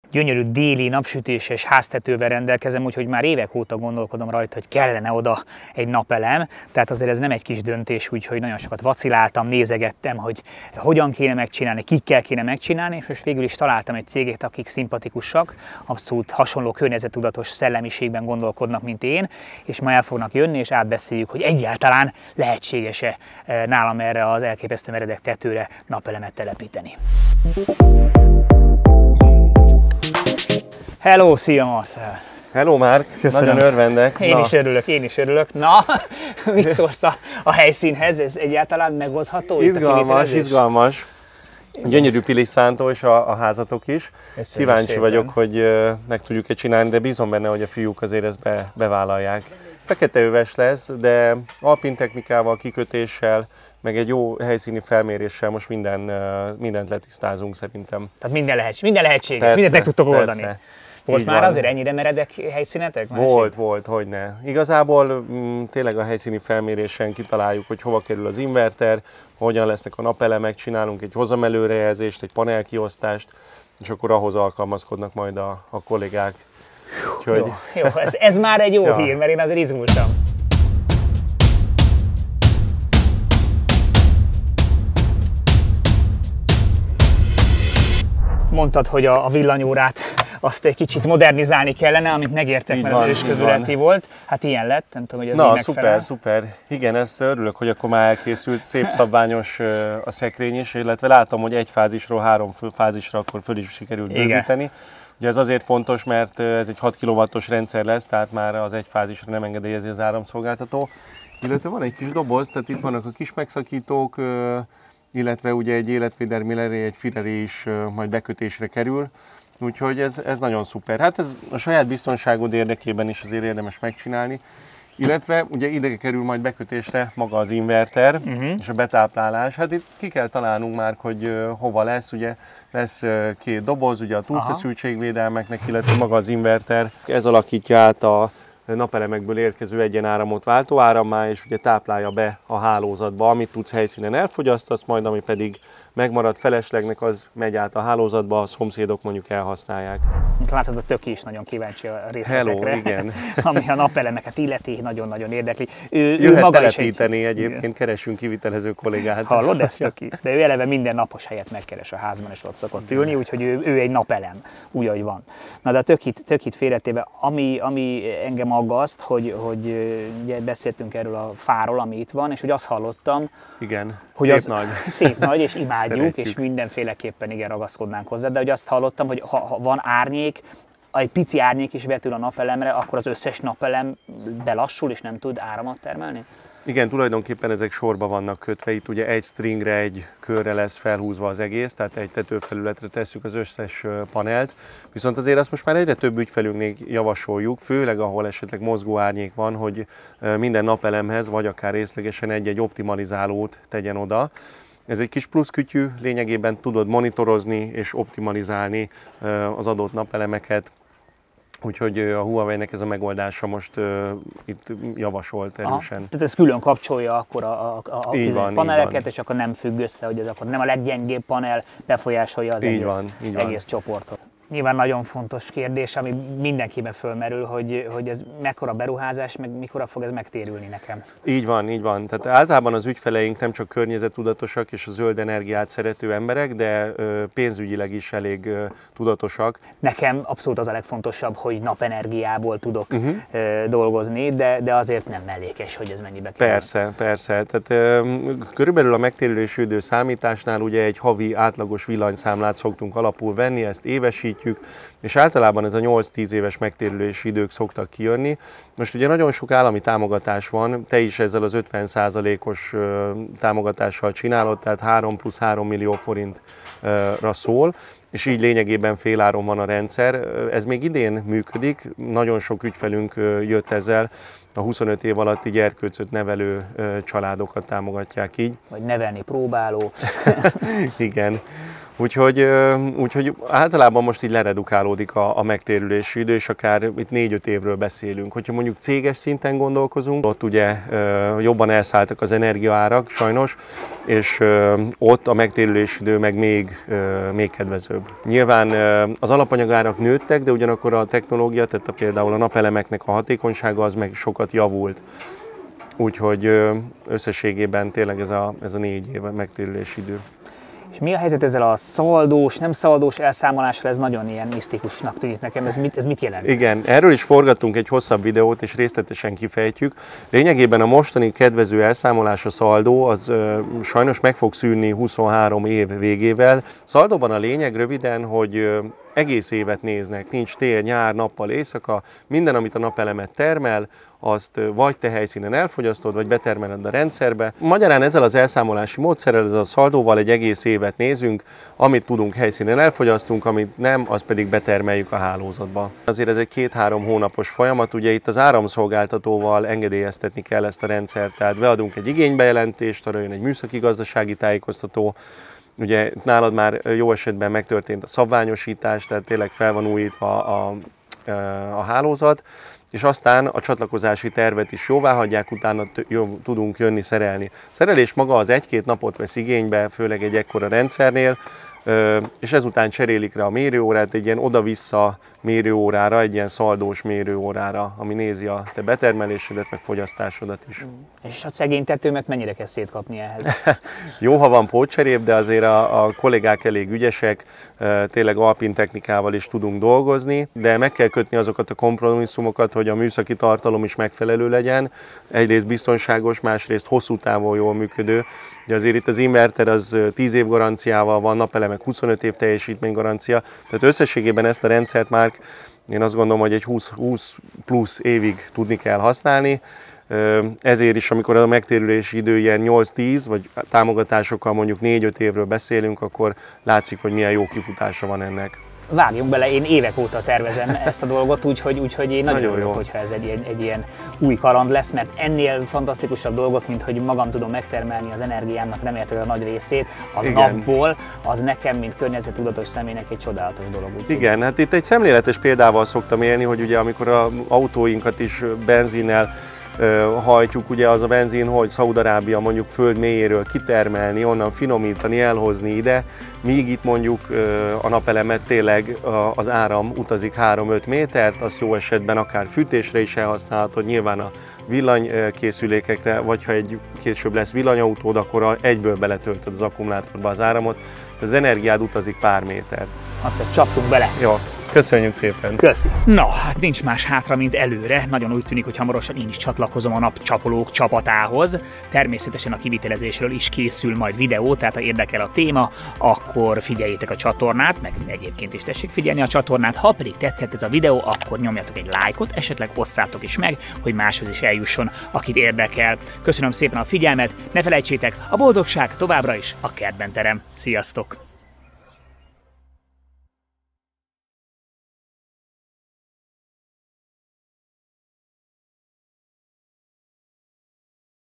gyönyörű déli napsütéses háztetővel rendelkezem, úgyhogy már évek óta gondolkodom rajta, hogy kellene oda egy napelem. Tehát azért ez nem egy kis döntés, úgyhogy nagyon sokat vaciláltam, nézegettem, hogy hogyan kéne megcsinálni, kikkel kéne megcsinálni, és most végül is találtam egy céget, akik szimpatikusak, abszolút hasonló környezettudatos szellemiségben gondolkodnak, mint én, és ma el fognak jönni, és átbeszéljük, hogy egyáltalán lehetséges-e nálam erre az elképesztő meredek tetőre napelemet telepíteni. Hello, szia Marcel! Hello Márk, nagyon örvendek. Én is örülök. Na, mit szólsz a helyszínhez? Ez egyáltalán megoldható? Izgalmas. Gyönyörű Pilisztántó és a házatok is. Köszönjük Kíváncsi szépen. vagyok, hogy meg tudjuk-e csinálni, de bízom benne, hogy a fiúk azért ezt bevállalják. Feketeöves lesz, de alpin technikával, kikötéssel, meg egy jó helyszíni felméréssel most mindent letisztázunk szerintem. Tehát minden lehetséges, Persze, mindent meg tudtok oldani. persze. Volt Így már van. azért ennyire meredek helyszínetek? Volt, hogyne. Igazából tényleg a helyszíni felmérésen kitaláljuk, hogy hova kerül az inverter, hogyan lesznek a napelemek, csinálunk egy hozamelőrejelzést, egy panelkiosztást, és akkor ahhoz alkalmazkodnak majd a kollégák. Úgyhogy... Jó, ez már egy jó Ja. hír, mert én azért izgultam. Mondtad, hogy a villanyórát azt egy kicsit modernizálni kellene, amit megértek, Így mert van, az így őskövületi volt. Hát ilyen lett, nem tudom, hogy ez így Na, megfelel. szuper. Igen, ezt örülök, hogy akkor már elkészült, szép szabványos a szekrény is, illetve látom, hogy egy fázisról 3 fázisra akkor föl is sikerült bővíteni. Ugye ez azért fontos, mert ez egy 6 kW-os rendszer lesz, tehát már az egy fázisra nem engedélyezi az áramszolgáltató. Illetve van egy kis doboz, tehát itt vannak a kis megszakítók, illetve ugye egy életvédelmi leré, egy fireré is majd bekötésre kerül. Úgyhogy ez nagyon szuper. Hát ez a saját biztonságod érdekében is azért érdemes megcsinálni. Illetve ugye ide kerül majd bekötésre maga az inverter és a betáplálás. Hát itt ki kell találnunk már, hogy hova lesz. Ugye lesz 2 doboz, ugye a túlfeszültségvédelmeknek, illetve maga az inverter. Ez alakítja át a napelemekből érkező egyenáramot váltóárammá, és ugye táplálja be a hálózatba, amit tudsz helyszínen elfogyasztasz, majd ami pedig megmarad feleslegnek, az megy át a hálózatba, a szomszédok mondjuk elhasználják. Látod, a Töki is nagyon kíváncsi a részletekre. Hello, igen. Ami a napelemeket illeti, nagyon-nagyon érdekli. Jöhet maga telepíteni egyébként, keresünk kivitelező kollégát. Hallod ezt, Töki? De ő eleve minden napos helyet megkeres a házban, és ott szokott ülni, úgyhogy ő egy napelem, úgy, ahogy van. Na de a Tökit félretéve, ami engem aggaszt, hogy ugye beszéltünk erről a fáról, ami itt van, és hogy azt hallottam, igen, hogy szép nagy, és imádjuk, Szeretjük. és mindenféleképpen igen ragaszkodnánk hozzá, de hogy azt hallottam, hogy ha van árnyék, egy pici árnyék is vetül a napelemre, akkor az összes napelem belassul, és nem tud áramot termelni? Igen, tulajdonképpen ezek sorba vannak kötve, itt ugye egy stringre, egy körre lesz felhúzva az egész, tehát egy tetőfelületre tesszük az összes panelt. Viszont azért azt most már egyre több ügyfelünknél javasoljuk, főleg ahol esetleg mozgó árnyék van, hogy minden napelemhez, vagy akár részlegesen egy-egy optimalizálót tegyen oda. Ez egy kis pluszkütyű, lényegében tudod monitorozni és optimalizálni az adott napelemeket. Úgyhogy a Huawei-nek ez a megoldása most itt javasolt erősen. Tehát ez külön kapcsolja akkor a paneleket, és akkor nem függ össze, hogy ez akkor nem a leggyengébb panel befolyásolja az egész csoportot. Nyilván nagyon fontos kérdés, ami mindenkiben fölmerül, hogy ez mekkora beruházás, meg mikor fog ez megtérülni nekem. Így van. Tehát általában az ügyfeleink nem csak környezettudatosak és a zöld energiát szerető emberek, de pénzügyileg is elég tudatosak. Nekem abszolút az a legfontosabb, hogy napenergiából tudok dolgozni, de azért nem mellékes, hogy ez mennyibe kerül. Persze. Tehát körülbelül a megtérülési idő számításnál ugye egy havi átlagos villanyszámlát szoktunk alapul venni, ezt évesítjük, és általában ez a 8-10 éves megtérülési idők szoktak kijönni. Most ugye nagyon sok állami támogatás van, te is ezzel az 50%-os támogatással csinálod, tehát 3 plusz 3 millió forintra szól, és így lényegében féláron van a rendszer. Ez még idén működik, nagyon sok ügyfelünk jött ezzel, a 25 év alatti gyerkőcöt nevelő családokat támogatják így. Vagy nevelni próbáló. Igen. Úgyhogy általában most így leredukálódik a megtérülési idő, és akár itt 4-5 évről beszélünk. Hogyha mondjuk céges szinten gondolkozunk, ott ugye jobban elszálltak az energiaárak sajnos, és ott a megtérülési idő meg még kedvezőbb. Nyilván az alapanyagárak nőttek, de ugyanakkor a technológia, tehát például a napelemeknek a hatékonysága az meg sokat javult. Úgyhogy összességében tényleg ez a 4 év megtérülési idő. És mi a helyzet ezzel a szaldós, nem szaldós elszámolással? Ez nagyon ilyen misztikusnak tűnik nekem. Ez mit jelent? Igen, erről is forgattunk egy hosszabb videót, és részletesen kifejtjük. Lényegében a mostani kedvező elszámolás, a szaldó, az sajnos meg fog szűnni 23 év végével. Szaldóban a lényeg röviden, hogy egész évet néznek, nincs tél, nyár, nappal, éjszaka, minden, amit a napelemet termel, azt vagy te helyszínen elfogyasztod, vagy betermeled a rendszerbe. Magyarán ezzel az elszámolási módszerrel, ezzel a szaldóval egy egész évet nézünk, amit tudunk helyszínen elfogyasztunk, amit nem, azt pedig betermeljük a hálózatba. Azért ez egy 2-3 hónapos folyamat, ugye itt az áramszolgáltatóval engedélyeztetni kell ezt a rendszert, tehát beadunk egy igénybejelentést, arra jön egy műszaki-gazdasági tájékoztató. Ugye nálad már jó esetben megtörtént a szabványosítás, tehát tényleg fel van újítva a hálózat, és aztán a csatlakozási tervet is jóváhagyják, utána tudunk jönni szerelni. A szerelés maga az 1-2 napot vesz igénybe, főleg egy ekkora rendszernél, és ezután cserélik rá a mérőórát egy ilyen oda-vissza mérőórára, egy ilyen szaldós mérőórára, ami nézi a te betermelésedet, meg fogyasztásodat is. És a szegény tetőmet mennyire kell szétkapni ehhez? Jó, ha van pótcserép, de azért a kollégák elég ügyesek, tényleg alpin technikával is tudunk dolgozni, de meg kell kötni azokat a kompromisszumokat, hogy a műszaki tartalom is megfelelő legyen, egyrészt biztonságos, másrészt hosszú távon jól működő. Ugye azért itt az inverter az 10 év garanciával van, napelemek 25 év teljesítménygarancia, tehát összességében ezt a rendszert már én azt gondolom, hogy egy 20 plusz évig tudni kell használni. Ezért is, amikor a megtérülési idő ilyen 8-10, vagy támogatásokkal mondjuk 4-5 évről beszélünk, akkor látszik, hogy milyen jó kifutása van ennek. Vágjunk bele, én évek óta tervezem ezt a dolgot, úgyhogy én nagyon örülök, hogyha ez egy ilyen új kaland lesz, mert ennél fantasztikusabb dolgot, mint hogy magam tudom megtermelni az energiámnak remélhetőleg a nagy részét a napból, az nekem, mint környezettudatos személynek egy csodálatos dolog. Igen, hát itt egy szemléletes példával szoktam élni, hogy ugye amikor az autóinkat is benzinnel hajtjuk, ugye az a benzin, hogy Szaúd-Arábia mondjuk föld mélyéről kitermelni, onnan finomítani, elhozni ide, míg itt mondjuk a napelemet tényleg az áram utazik 3-5 métert, azt jó esetben akár fűtésre is elhasználhatod, nyilván a villanykészülékekre, vagy ha később lesz villanyautód, akkor egyből beletöltöd az akkumulátorba az áramot, az energiád utazik pár métert. Akkor csaptunk bele! Jó. Köszönjük szépen! Köszi! Na, hát nincs más hátra, mint előre. Nagyon úgy tűnik, hogy hamarosan én is csatlakozom a napcsapolók csapatához. Természetesen a kivitelezésről is készül majd videó, tehát ha érdekel a téma, akkor figyeljétek a csatornát, meg egyébként is tessék figyelni a csatornát. Ha pedig tetszett ez a videó, akkor nyomjatok egy lájkot, esetleg osszátok is meg, hogy máshoz is eljusson, akit érdekel. Köszönöm szépen a figyelmet, ne felejtsétek, a boldogság továbbra is a kertben terem. Sziasztok!